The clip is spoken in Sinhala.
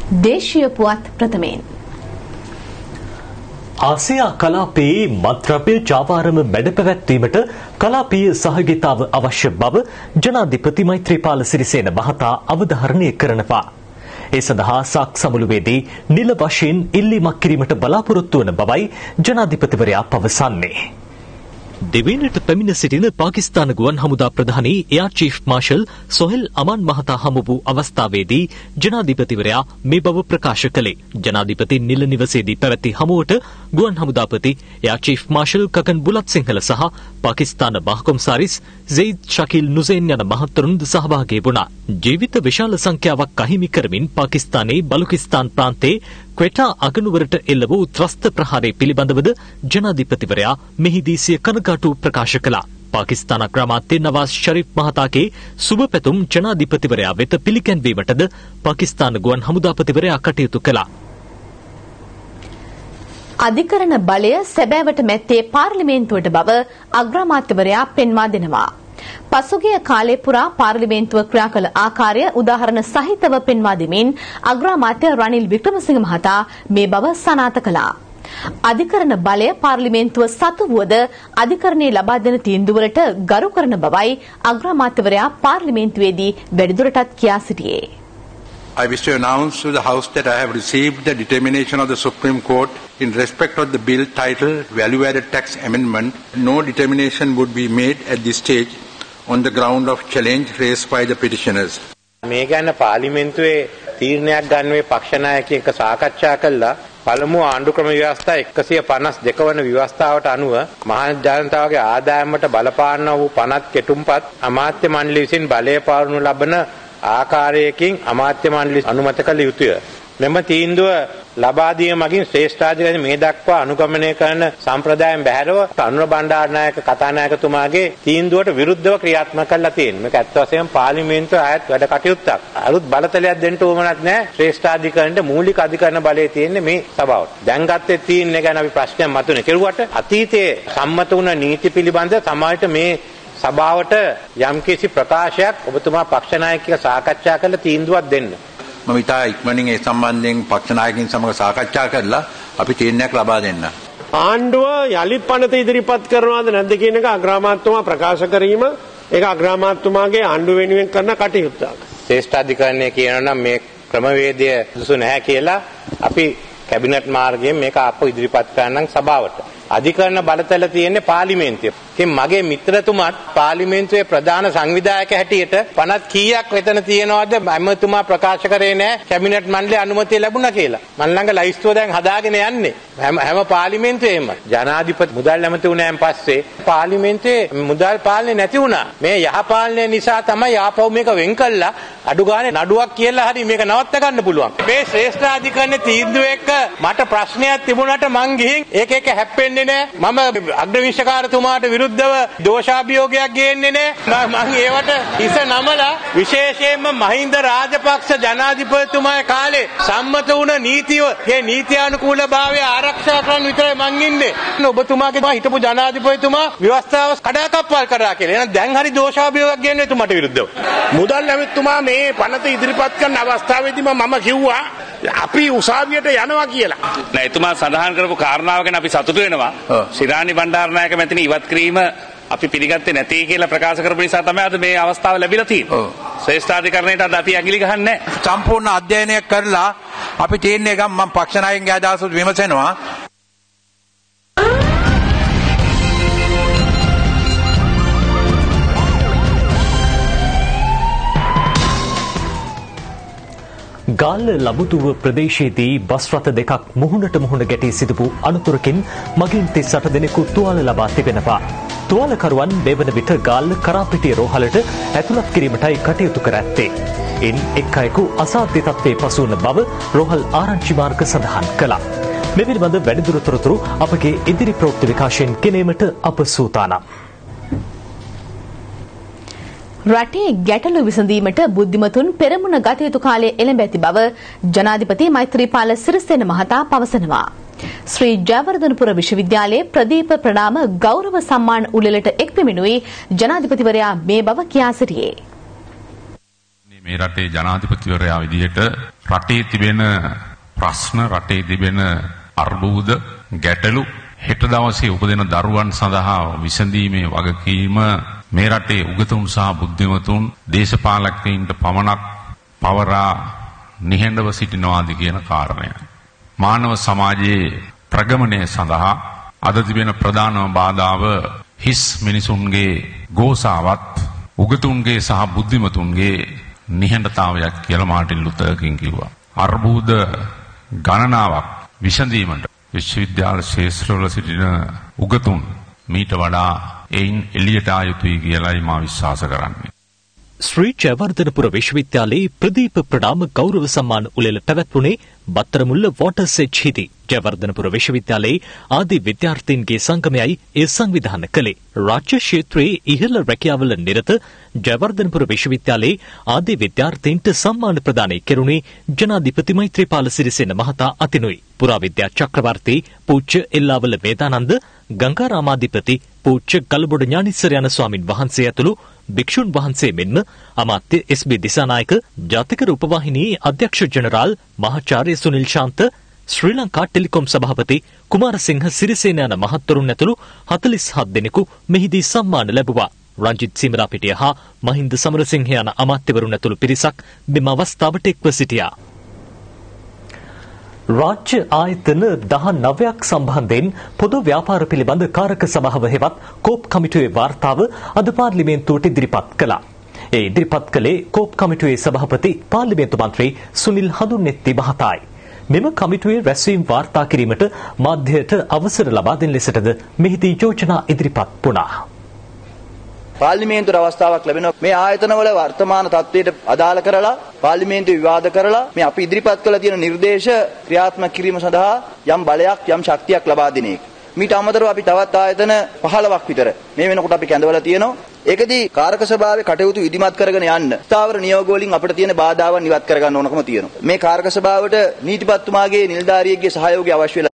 දේශීය පුවත් ප්‍රථමයෙන් ආසියා කලාපයේ මත්ද්‍රව්‍ය ජාවාරම මැඩ පැවැත්වීමට කලාපීය සහභාගීතාව අවශ්‍ය බව ජනාධිපති මෛත්‍රීපාල සිරිසේන මහතා අවධාරණය කරනවා. ඒ සඳහා සාක් සමුළුවේදී නිල වශයෙන් ඉල්ලීමක් කිරීමට බලාපොරොත්තු වන බවයි ජනාධිපතිවරයා පවසන්නේ. දෙවැනිට පැමිණ සිටින පාකිස්තාන ගුවන් හමුදා ප්‍රධානී air chief marshal Sohail Aman මහතා හමු වූ අවස්ථාවේදී ජනාධිපතිවරයා මේ බව ප්‍රකාශ කළේ. ජනාධිපති නිල නිවසේදී පැවැති හමුවට ගුවන් හමුදාපති air chief marshal Gagan Bulathsinghala සහ පාකිස්තාන මහකොම්සාරිස් සෙයිද් ශකීල් නුසේන් යන මහත්වරුන්ද සහභාගී වුණා. ජීවිත විශාල සංඛ්‍යාවක් අහිමි කරමින් පාකිස්තානයේ බලුකිස්තාන් ප්‍රාන්තයේ ක්වෙටා අගනුවරට එල්ල වූ ත්‍රස්ත ප්‍රහාරය පිළිබඳවද ජනාධිපතිවරයා මෙහිදී සිය කනගාටුව ප්‍රකාශ කළා. පාකිස්තාන අග්‍රාමාත්‍ය නවාස් ෂරීෆ් මහතාගේ සුබ පැතුම් ජනාධිපතිවරයා වෙත පිළිගැන්වීමටද පාකිස්තාන ගුවන් හමුදාපතිවරයා කටයුතු කළා. අධිකරණ බලය සැබෑවට මැත්තේ පාර්ලිමේන්තුවට බව අග්‍රාමාත්‍යවරයා පෙන්වා දෙනවා. පසුගිය කාලය පුරා පාර්ලිමේන්තුව ක්‍රියා කළ ආකාරය උදාහරණ සහිතව පෙන්වා දෙමින් අග්‍රාමාත්‍ය රනිල් වික්‍රමසිංහ මහතා මේ බව සනාථ කළා. අධිකරණ බලය පාර්ලිමේන්තුව සතු වුවද අධිකරණයේ ලබා දෙන තීන්දුවලට ගරු කරන බවයි අග්‍රාමාත්‍යවරයා පාර්ලිමේන්තුවේදී වැඩිදුරටත් කියා සිටියේ. I wish to announce to the House that I have received the determination of the Supreme Court in respect of the bill titled Value Added Tax Amendment. No determination would be made at this stage on the ground of challenge raised by the petitioners. මේ ගැන පාර්ලිමේන්තුවේ තීරණයක් ගන්නුවේ පක්ෂ නායකයෙක් සාකච්ඡා කළා. පළමු ආණ්ඩුක්‍රම ව්‍යවස්ථා 152 වන ව්‍යවස්ථාවට අනුව මහා ජනතාවගේ ආදායමට බලපාන වූ පනත් කෙටුම්පත් අමාත්‍ය මණ්ඩලය විසින් බලය පාලනු ලබන ආකාරයකින් අමාත්‍ය මණ්ඩලය අනුමත කළ යුතුය. මෙම තීන්දුව ලබා දීම මගින් ශ්‍රේෂ්ඨාධිකාරී මේ දක්වා අනුගමනය කරන සම්ප්‍රදායන් බැහැරව අනුර බණ්ඩාරනායක කතානායකතුමාගේ තීන්දුවට විරුද්ධව ක්‍රියාත්මක කරලා තියෙනවා. මේක ඇත්ත වශයෙන්ම පාර්ලිමේන්තුවේ ආයත් වැඩ කටයුත්තක්. අලුත් බලතලයක් දෙන්න ඕමනක් නැහැ. ශ්‍රේෂ්ඨාධිකාරීන්ට මූලික අධිකරණ බලය තියෙන්නේ මේ සභාවට. දැන් ගත්තේ තීන්දුව ගැන අපි ප්‍රශ්නයක් මතුනේ. කෙරුවට අතීතයේ සම්මත වුණ නීති පිළිබඳ සමාජයට මේ සභාවට යම්කිසි ප්‍රකාශයක් ඔබතුමා පක්ෂ නායකයෙක් සාකච්ඡා කරලා තීන්දුවක් දෙන්න. මම ඉතා ඉක්මනින් ඒ සම්බන්ධයෙන් පක්ෂ නායකයින් සමග සාකච්ඡා කරලා අපි තීරණයක් ලබා දෙන්න. ආණ්ඩුව යලිත් පනත ඉදිරිපත් කරනවද නැද්ද කියන එක අග්‍රාමාත්‍යතුමා ප්‍රකාශ කිරීම ඒක අග්‍රාමාත්‍යතුමාගේ ආණ්ඩුව වෙනුවෙන් කරන කටයුත්තක්. ශ්‍රේෂ්ඨාධිකරණය කියනවා නම් මේ ක්‍රමවේදය සුසු නැහැ කියලා අපි කැබිනට් මාර්ගයෙන් මේක අප ඉදිරිපත් කරනනම් සභාවට. අධිකරණ බලතල තියෙන්නේ පාර්ලිමේන්තුවේ. ඉතින් මගේ මිත්‍රතුමාත් පාර්ලිමේන්තුවේ ප්‍රධාන සංවිධායක හැටියට පනත් කීයක් වෙතන තියෙනවද මමතුමා ප්‍රකාශ කරේ නැහැ කැබිනට් මණ්ඩලයේ අනුමැතිය ලැබුණා කියලා. මම ළඟ ලයිස්තුව දැන් හදාගෙන යන්නේ. හැම පාර්ලිමේන්තුවේම ජනාධිපති මුදල් ඇමති වුණාන් පස්සේ පාර්ලිමේන්තුවේ මුදල් පාලනේ නැති වුණා. මේ යහපාලනය නිසා තමයි ආපහු මේක වෙන් කළා අඩු ගානේ නඩුවක් කියලා හරි මේක නවත්ත ගන්න පුළුවන්. මේ ශ්‍රේෂ්ඨාධිකරණ තීන්දුව එක්ක මට ප්‍රශ්නයක් තිබුණාට මං ගිහින් ඒක හැප්පෙන්නේ නැහැ. මම අග්‍රවිශකාරතුමාට විරුද්ධව දෝෂාභියෝගයක් ගේන්නේ නැහැ. මං ඒවට හිස නමලා විශේෂයෙන්ම මහින්ද රාජපක්ෂ ජනාධිපතිතුමාගේ කාලේ සම්මත වුණ නීතිය මේ නීත්‍යානුකූලභාවය ආරක්ෂා කරන්න විතරයි මං ඉන්නේ. ඔබතුමාගේ හිටපු ජනාධිපතිතුමා ව්‍යවස්ථාව කඩාකප්පල් කරා කියලා. එහෙනම් දැන් හරි දෝෂාභියෝගයක් ගේන්නේ එතුමාට විරුද්ධව. මුදල් ඇමතිතුමා මේ පනත ඉදිරිපත් කරන අවස්ථාවේදීම මම කිව්වා අපි උසාවියට යනවා කියලා. නෑ එතුමා සඳහන් කරපු කාරණාව ගැන අපි සතුටු වෙනවා. ශිරාණි බණ්ඩාරනායක මැතිනි ඉවත් කිරීම අපි පිළිගත්තේ නැති කියලා ප්‍රකාශ කරපු නිසා තමයි අද මේ අවස්ථාව ලැබිලා තියෙන්නේ. ශ්‍රේෂ්ඨාධිකරණයට අද අපි ඇඟිලි ගහන්නේ නැහැ. සම්පූර්ණ අධ්‍යයනයක් කරලා අපි තීරණය ගමු. මම පක්ෂ නායකයන්ගේ අදහස් විමසනවා. ගාල්ල ලබුතුව ප්‍රදේශයේදී බස් රථ දෙකක් මුහුණට මුහුණ ගැටී සිදුවූ අනතුරකින් මගින් 38 දෙනෙකු තුවාල ලබා තිබෙනවා. තුවාලකරුවන් මෙවන විට ගාල්ල කරාපිටිය රෝහලට ඇතුළත් කිරීමටයි කටයුතු කර ඇත්තේ. ඉන් එක් අයෙකු අසාධ්‍ය තත්ත්වයේ පසු වන බව රෝහල් ආරංචි මාර්ග සඳහන් කළා. මේ පිළිබඳ වැඩිදුර තොරතුරු අපගේ ඉදිරි ප්‍රවෘත්ති විකාශයෙන් ගෙනීමට අප සූදානම්. රටේ ගැටලු විසඳීමට බුද්ධිමතුන් පෙරමුණ ගත යුතු කාලය එළඹ ඇති බව ජනාධිපති මෛත්‍රීපාල සිරිසේන මහතා පවසනවා. ශ්‍රී ජයවර්ධනපුර විශ්වවිද්‍යාලයේ ප්‍රදීප ප්‍රණාම ගෞරව සම්මාන උළෙලට එක් පෙමිණුයි ජනාධිපතිවරයා මේ බව කියා සිටියේ. මේ රටේ ජනාධිපතිවරයා විදිහට රටේ තිබෙන ප්‍රශ්න රටේ තිබෙන අර්බුද ගැටලු හෙට දවසේ උපදින දරුවන් සඳහා විසඳීමේ වගකීම මේ රටේ උගතුන් සහ බුද්ධිමතුන් දේශපාලකයින්ට පමණක් පවරා නිහඬව සිටිනවාද කියන කාරණය. මානව සමාජයේ ප්‍රගමනය සඳහා අද තිබෙන ප්‍රධානම බාධාව හිස් මිනිසුන්ගේ ගෝසාවත් උගතුන්ගේ සහ බුද්ධිමතුන්ගේ නිහඬතාවයක් කියලා මාටින් ලුතර් කිං කිව්වා. අර්බුද ගණනාවක් විසඳීමට විශ්වවිද්‍යාල ශාස්ත්‍රවල සිටින උගතුන් මීට වඩා එයින් එළියට ආ යුතුයි කියලායි මා විශ්වාස කරන්නේ. ශ්‍රී ජයවර්ධනපුර විශ්වවිද්‍යාලයේ ප්‍රදීප ප්‍රණාම ගෞරව සම්මාන උළෙල පැවැත්වුණේ බත්තරමුල්ල වෝටර්සෙජ් හිටි ජයවර්ධනපුර විශ්වවිද්‍යාලයේ ආදී විද්‍යාර්ථීන්ගේ සංගමයයි ඒ සංවිධානය කළේ. රාජ්‍ය ක්ෂේත්‍රයේ ඉහළ රැකියාවල නිරත ජයවර්ධනපුර විශ්වවිද්‍යාලයේ ආදී විද්‍යාර්ථීන්ට සම්මාන ප්‍රදානය කෙරුණේ ජනාධිපති මෛත්‍රීපාල සිරිසේන මහතා අතිනුයි. පුරාවිද්‍යා චක්‍රවර්ති පූජ්‍ය එල්ලාවල මේධානන්ද ගංගාරාමාධිපති පූජ්‍ය ගල්බොඩ ඥානිස්සර යන ස්වාමින් වහන්සේ ඇතුළු භික්ෂුන් වහන්සේ මෙන්ම අමාත්‍ය එස්.බී. දිසානායක, ජාතික රූපවාහිනී අධ්‍යක්ෂ ජනරාල් මහාචාර්ය සුනිල් ශාන්ත, ශ්‍රී ලංකා ටෙලිකොම් සභාපති කුමාරසිංහ සිරිසේන යන මහත්වරුන් ඇතුළු 47 දෙනෙකු මෙහිදී සම්මාන ලැබුවා. රංජිත් සීමරාපිටිය හා මහින්ද සමරසිංහ යන අමාත්‍යවරුන් ඇතුළු පිරිසක් මෙම අවස්ථාවට එක්ව සිටියා. රාජ්‍ය ආයතන 19ක් සම්බන්ධයෙන් පොදු ව්‍යාපාර පිළිබඳ කාරක සභාව හෙවත් කෝප් කමිටුවේ වාර්තාව අද පාර්ලිමේන්තුවට ඉදිරිපත් කළා. ඒ ඉදිරිපත් කළේ කෝප් කමිටුවේ සභාපති පාර්ලිමේන්තු මන්ත්‍රී සුනිල් හඳුන්නෙත්ති මහතායි. මෙම කමිටුවේ රැස්වීම වාර්තා කිරීමට මාධ්‍යයට අවසර ලබා දෙන ලෙසටද මෙහිදී යෝජනා ඉදිරිපත් වුණා. පාර්ලිමේන්තුවට අවස්ථාවක් ලැබෙනවා මේ ආයතනවල වර්තමාන තත්ත්වයට අදාළ කරලා පාර්ලිමේන්තුව විවාද කරලා මේ අපි ඉදිරිපත් කළ තියෙන නිර්දේශ ක්‍රියාත්මක කිරීම සඳහා යම් බලයක් යම් ශක්තියක් ලබා දෙන එක. මීට අමතරව අපි තවත් ආයතන 15ක් විතර මේ වෙනකොට අපි කැඳවලා තියෙනවා. ඒකදී කාරක සභාවේ කටයුතු ඉදිමත් කරගෙන යන්න ස්ථාවර නියෝග වලින් අපිට තියෙන බාධාවන් ඉවත් කරගන්න ඕනකම තියෙනවා. මේ කාරක සභාවට නීතිපතිතුමාගේ නිලධාරියෙක්ගේ සහයෝගය අවශ්‍ය